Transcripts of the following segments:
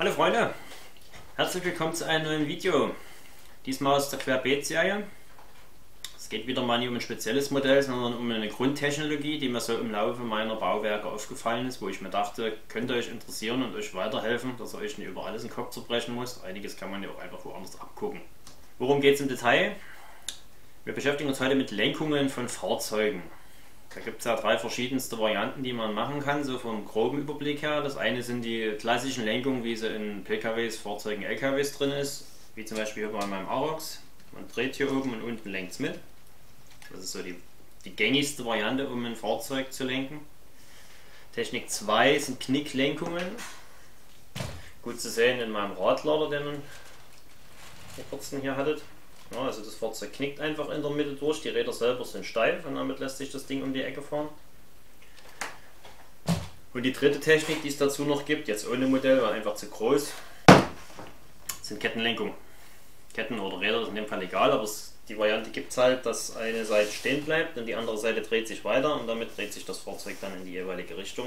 Hallo Freunde, herzlich willkommen zu einem neuen Video. Diesmal aus der Querbeet-Serie. Es geht wieder mal nicht um ein spezielles Modell, sondern um eine Grundtechnologie, die mir so im Laufe meiner Bauwerke aufgefallen ist, wo ich mir dachte, könnte euch interessieren und euch weiterhelfen, dass ihr euch nicht über alles den Kopf zerbrechen müsst. Einiges kann man ja auch einfach woanders abgucken. Worum geht es im Detail? Wir beschäftigen uns heute mit Lenkungen von Fahrzeugen. Da gibt es ja drei verschiedenste Varianten, die man machen kann, so vom groben Überblick her. Das eine sind die klassischen Lenkungen, wie sie in PKWs, Fahrzeugen, LKWs drin ist, wie zum Beispiel hier bei meinem Arocs. Man dreht hier oben und unten lenkt es mit. Das ist so die gängigste Variante, um ein Fahrzeug zu lenken. Technik 2 sind Knicklenkungen. Gut zu sehen in meinem Radlader, den ihr vor kurzem hier hattet. Ja, also das Fahrzeug knickt einfach in der Mitte durch, die Räder selber sind steif und damit lässt sich das Ding um die Ecke fahren. Und die dritte Technik, die es dazu noch gibt, jetzt ohne Modell, weil einfach zu groß, sind Kettenlenkungen. Ketten oder Räder ist in dem Fall egal, aber die Variante gibt es halt, dass eine Seite stehen bleibt und die andere Seite dreht sich weiter und damit dreht sich das Fahrzeug dann in die jeweilige Richtung.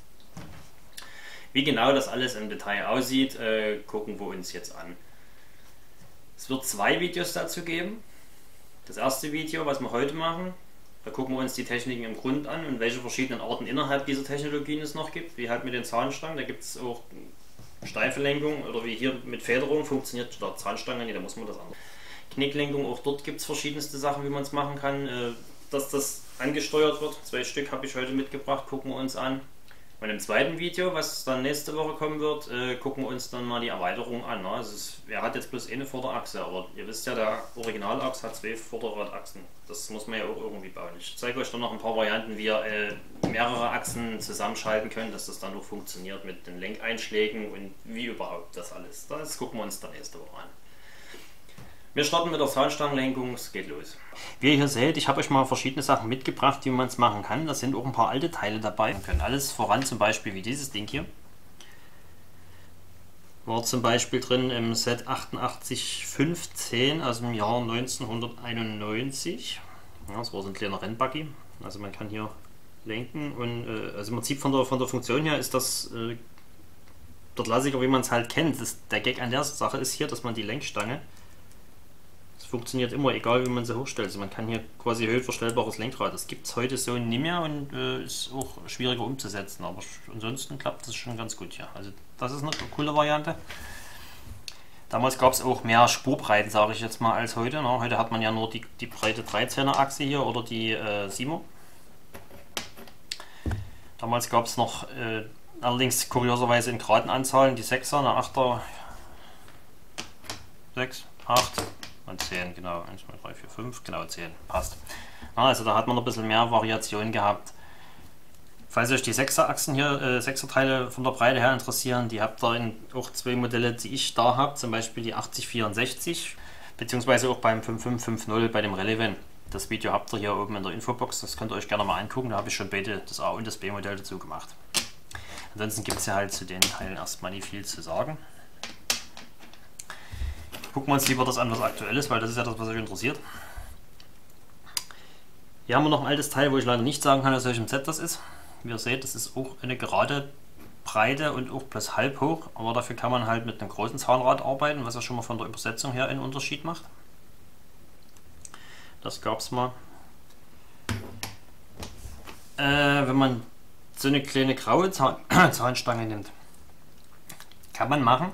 Wie genau das alles im Detail aussieht, gucken wir uns jetzt an. Es wird zwei Videos dazu geben. Das erste Video, was wir heute machen, da gucken wir uns die Techniken im Grund an und welche verschiedenen Arten innerhalb dieser Technologien es noch gibt, wie halt mit den Zahnstangen. Da gibt es auch steife Lenkung oder wie hier mit Federung funktioniert der Zahnstange nicht, da muss man das anders. Knicklenkung, auch dort gibt es verschiedenste Sachen, wie man es machen kann, dass das angesteuert wird. 2 Stück habe ich heute mitgebracht, gucken wir uns an. Und im zweiten Video, was dann nächste Woche kommen wird, gucken wir uns dann mal die Erweiterung an. Also er hat jetzt bloß eine Vorderachse, aber ihr wisst ja, der Originalachs hat 2 Vorderradachsen. Das muss man ja auch irgendwie bauen. Ich zeige euch dann noch ein paar Varianten, wie ihr mehrere Achsen zusammenschalten könnt, dass das dann auch funktioniert mit den Lenkeinschlägen und wie überhaupt das alles. Das gucken wir uns dann nächste Woche an. Wir starten mit der Zahnstangenlenkung, es geht los. Wie ihr hier seht, ich habe euch mal verschiedene Sachen mitgebracht, wie man es machen kann. Da sind auch ein paar alte Teile dabei. Wir können alles voran, zum Beispiel wie dieses Ding hier. War zum Beispiel drin im Set 8815 aus dem Jahr 1991. Ja, das war so ein kleiner Rennbuggy. Also man kann hier lenken und also im Prinzip von der Funktion her ist das der Klassiker, wie man es halt kennt. Der Gag an der Sache ist hier, dass man die Lenkstange, funktioniert immer, egal wie man sie hochstellt. Also man kann hier quasi höhenverstellbares Lenkrad. Das gibt es heute so nicht mehr und ist auch schwieriger umzusetzen. Aber ansonsten klappt das schon ganz gut hier. Also das ist eine coole Variante. Damals gab es auch mehr Spurbreiten, sage ich jetzt mal, als heute. Na, heute hat man ja nur die breite 13er Achse hier oder die 7er. Damals gab es noch, allerdings kurioserweise in Gradenanzahlen, die 6er, eine 8er, 6, 8. Und 10, genau, 1, 2, 3, 4, 5, genau 10, passt. Also da hat man noch ein bisschen mehr Variation gehabt. Falls euch die 6er Achsen hier, 6er Teile von der Breite her interessieren, die habt ihr auch 2 Modelle, die ich da habe, zum Beispiel die 8064, beziehungsweise auch beim 5550 bei dem Relevan. Das Video habt ihr hier oben in der Infobox, das könnt ihr euch gerne mal angucken, da habe ich schon beide, das A und das B Modell dazu gemacht. Ansonsten gibt es ja halt zu den Teilen erstmal nicht viel zu sagen. Gucken wir uns lieber das an, was aktuell ist, weil das ist ja das, was euch interessiert. Hier haben wir noch ein altes Teil, wo ich leider nicht sagen kann, aus welchem Set das ist. Wie ihr seht, das ist auch eine gerade Breite und auch bloß halb hoch, aber dafür kann man halt mit einem großen Zahnrad arbeiten, was ja schon mal von der Übersetzung her einen Unterschied macht. Das gab es mal. Wenn man so eine kleine graue Zahnstange nimmt, kann man machen.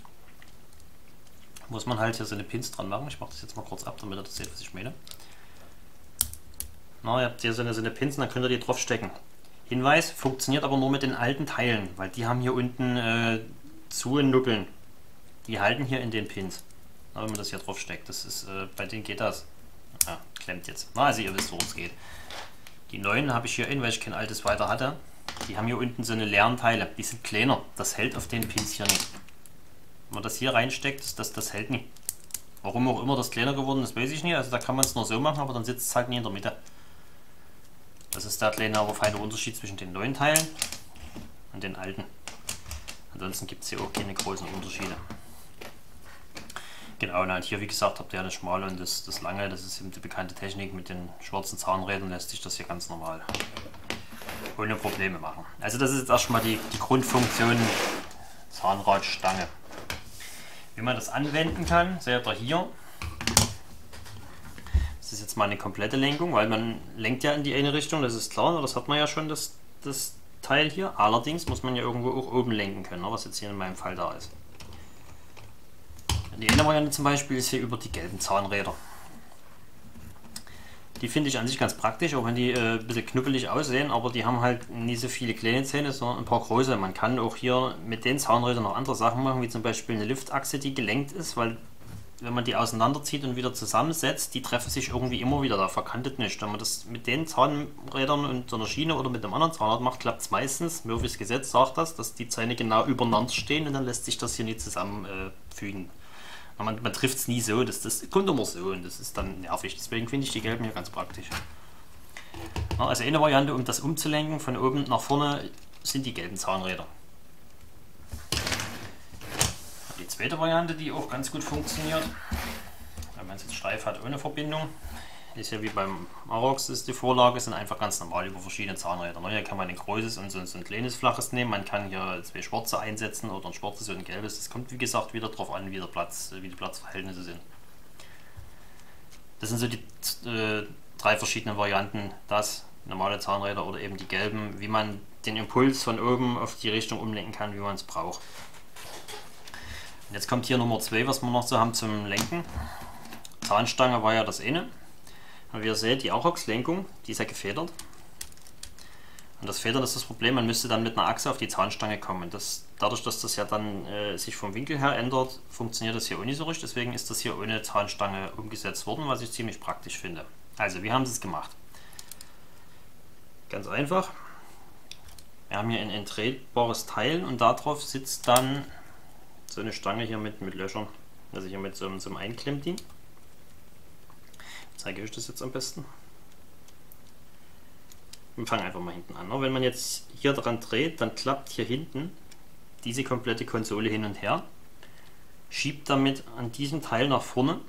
Muss man halt hier so eine Pins dran machen. Ich mache das jetzt mal kurz ab, damit ihr das seht, was ich meine. Na, ihr habt hier so eine Pins und dann könnt ihr die drauf stecken. Hinweis, funktioniert aber nur mit den alten Teilen, weil die haben hier unten Nuckeln. Die halten hier in den Pins. Na, wenn man das hier drauf steckt, das ist, bei denen geht das. Ja, klemmt jetzt. Na, also ihr wisst, worum es geht. Die neuen habe ich hier in, weil ich kein altes weiter hatte. Die haben hier unten so eine leeren Teile. Die sind kleiner. Das hält auf den Pins hier nicht. Wenn man das hier reinsteckt, das hält nicht. Warum auch immer das kleiner geworden ist, weiß ich nicht. Also da kann man es nur so machen, aber dann sitzt es halt nie in der Mitte. Das ist der kleine, aber feine Unterschied zwischen den neuen Teilen und den alten. Ansonsten gibt es hier auch keine großen Unterschiede. Genau, und halt hier, wie gesagt, habt ihr ja das schmale und das lange. Das ist eben die bekannte Technik. Mit den schwarzen Zahnrädern lässt sich das hier ganz normal ohne Probleme machen. Also das ist jetzt erstmal die Grundfunktion Zahnradstange. Wie man das anwenden kann, seht ihr hier. Das ist jetzt mal eine komplette Lenkung, weil man lenkt ja in die eine Richtung, das ist klar, das hat man ja schon, das Teil hier. Allerdings muss man ja irgendwo auch oben lenken können, was jetzt hier in meinem Fall da ist. Die eine Variante zum Beispiel ist hier über die gelben Zahnräder. Die finde ich an sich ganz praktisch, auch wenn die ein bisschen knuppelig aussehen, aber die haben halt nicht so viele kleine Zähne, sondern ein paar große. Man kann auch hier mit den Zahnrädern noch andere Sachen machen, wie zum Beispiel eine Liftachse, die gelenkt ist, weil wenn man die auseinanderzieht und wieder zusammensetzt, die treffen sich irgendwie immer wieder, da verkantet nicht. Wenn man das mit den Zahnrädern und so einer Schiene oder mit einem anderen Zahnrad macht, klappt es meistens. Murphys Gesetz sagt das, dass die Zähne genau übereinander stehen und dann lässt sich das hier nicht zusammenfügen. Man trifft es nie so, das kommt immer so und das ist dann nervig. Deswegen finde ich die gelben hier ganz praktisch. Also eine Variante, um das umzulenken, von oben nach vorne, sind die gelben Zahnräder. Die zweite Variante, die auch ganz gut funktioniert, wenn man es jetzt steif hat ohne Verbindung, ist ja wie beim Arox, ist die Vorlage, sind einfach ganz normal über verschiedene Zahnräder. Hier kann man ein großes und so ein kleines flaches nehmen, man kann hier zwei schwarze einsetzen oder ein schwarzes und ein gelbes. Das kommt wie gesagt wieder darauf an, wie die Platzverhältnisse sind. Das sind so die drei verschiedenen Varianten, das normale Zahnräder oder eben die gelben, wie man den Impuls von oben auf die Richtung umlenken kann, wie man es braucht. Und jetzt kommt hier Nummer 2, was wir noch so haben zum Lenken. Zahnstange war ja das eine. Und wie ihr seht, die Arox-Lenkung, die ist ja gefedert. Und das Federn ist das Problem, man müsste dann mit einer Achse auf die Zahnstange kommen. Und dadurch, dass das ja dann sich vom Winkel her ändert, funktioniert das hier auch nicht so richtig. Deswegen ist das hier ohne Zahnstange umgesetzt worden, was ich ziemlich praktisch finde. Also, wie haben sie es gemacht? Ganz einfach. Wir haben hier ein drehbares Teil und darauf sitzt dann so eine Stange hier mit Löchern. Also hier mit so einem Einklemmding. Zeige ich das jetzt am besten. Wir fangen einfach mal hinten an. Wenn man jetzt hier dran dreht, dann klappt hier hinten diese komplette Konsole hin und her, schiebt damit an diesem Teil nach vorne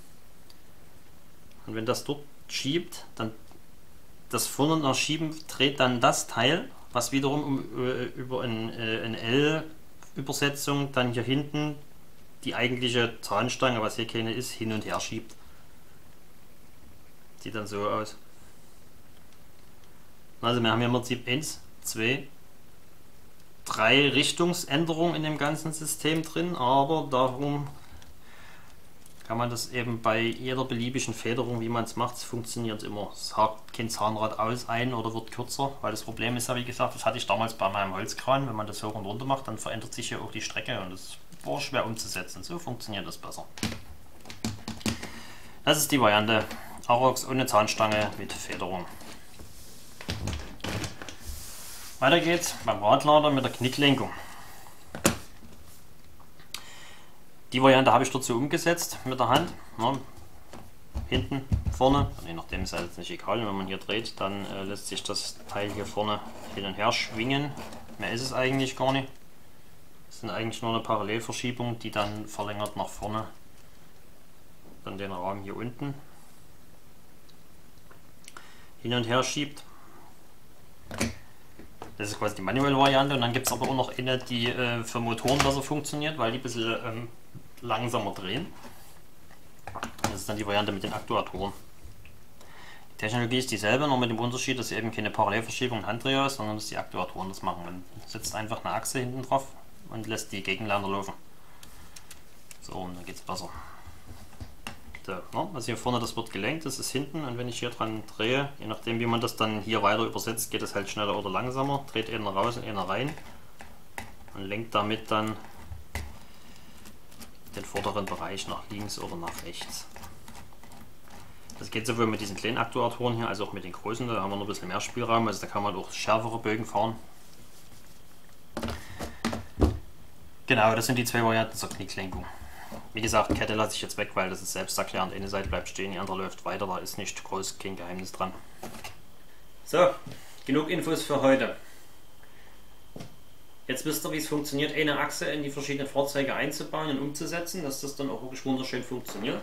und wenn das dort schiebt, dann das vorne nach Schieben dreht dann das Teil, was wiederum über eine L-Übersetzung dann hier hinten die eigentliche Zahnstange, was hier keine ist, hin und her schiebt. Sieht dann so aus. Also wir haben hier im Prinzip 1, 2, 3 Richtungsänderungen in dem ganzen System drin, aber darum kann man das eben bei jeder beliebigen Federung, wie man es macht, funktioniert immer. Es hakt kein Zahnrad ein oder wird kürzer, weil das Problem ist ja, wie gesagt, das hatte ich damals bei meinem Holzkran, wenn man das hoch und runter macht, dann verändert sich ja auch die Strecke und das war schwer umzusetzen. So funktioniert das besser. Das ist die Variante Arox ohne Zahnstange mit Federung. Weiter geht's beim Radlader mit der Knicklenkung. Die Variante habe ich dazu umgesetzt mit der Hand. Ja, hinten, vorne, je nachdem ist jetzt nicht egal, wenn man hier dreht, dann lässt sich das Teil hier vorne hin und her schwingen. Mehr ist es eigentlich gar nicht. Es sind eigentlich nur eine Parallelverschiebung, die dann verlängert nach vorne dann den Rahmen hier unten hin und her schiebt. Das ist quasi die manuelle Variante und dann gibt es aber auch noch eine, die für Motoren besser funktioniert, weil die ein bisschen langsamer drehen. Das ist dann die Variante mit den Aktuatoren. Die Technologie ist dieselbe, nur mit dem Unterschied, dass eben keine Parallelverschiebung und Handdreher ist, sondern dass die Aktuatoren das machen. Man setzt einfach eine Achse hinten drauf und lässt die gegeneinander laufen. So, und dann geht es besser. Also hier vorne, das wird gelenkt, das ist hinten und wenn ich hier dran drehe, je nachdem wie man das dann hier weiter übersetzt, geht es halt schneller oder langsamer, dreht einer raus und einer rein und lenkt damit dann den vorderen Bereich nach links oder nach rechts. Das geht sowohl mit diesen kleinen Aktuatoren hier als auch mit den großen, da haben wir noch ein bisschen mehr Spielraum, also da kann man auch schärfere Bögen fahren. Genau, das sind die zwei Varianten zur Knicklenkung. Wie gesagt, Kette lasse ich jetzt weg, weil das ist selbsterklärend. Eine Seite bleibt stehen, die andere läuft weiter, da ist nicht groß, kein Geheimnis dran. So, genug Infos für heute. Jetzt wisst ihr, wie es funktioniert, eine Achse in die verschiedenen Fahrzeuge einzubauen und umzusetzen, dass das dann auch wirklich wunderschön funktioniert.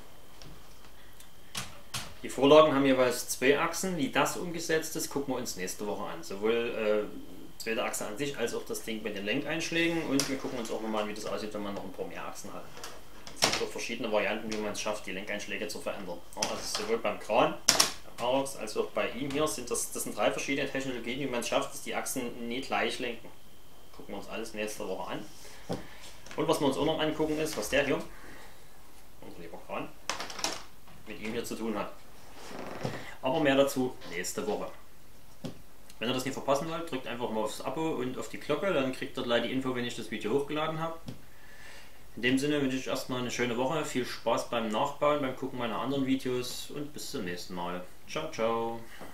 Die Vorlagen haben jeweils 2 Achsen. Wie das umgesetzt ist, gucken wir uns nächste Woche an. Sowohl zweite Achse an sich, als auch das Ding mit den Lenkeinschlägen, und wir gucken uns auch nochmal an, wie das aussieht, wenn man noch ein paar mehr Achsen hat. Es gibt auch verschiedene Varianten, wie man es schafft, die Lenkeinschläge zu verändern. Also sowohl beim Kran, beim Arox, als auch bei ihm hier sind das sind 3 verschiedene Technologien, wie man es schafft, dass die Achsen nie gleich lenken. Gucken wir uns alles nächste Woche an. Und was wir uns auch noch angucken ist, was der hier, unser lieber Kran, mit ihm hier zu tun hat. Aber mehr dazu nächste Woche. Wenn ihr das nicht verpassen wollt, drückt einfach mal aufs Abo und auf die Glocke, dann kriegt ihr gleich die Info, wenn ich das Video hochgeladen habe. In dem Sinne wünsche ich erstmal eine schöne Woche, viel Spaß beim Nachbauen, beim Gucken meiner anderen Videos und bis zum nächsten Mal. Ciao, ciao.